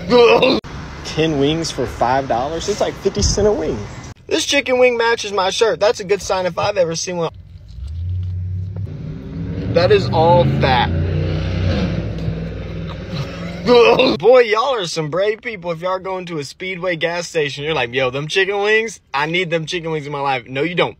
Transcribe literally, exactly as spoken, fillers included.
ten wings for five dollars? It's like fifty cents a wing. This chicken wing matches my shirt. That's a good sign if I've ever seen one. That is all fat. Boy, y'all are some brave people. If y'all are going to a Speedway gas station, you're like, yo, them chicken wings, I need them chicken wings in my life. No, you don't.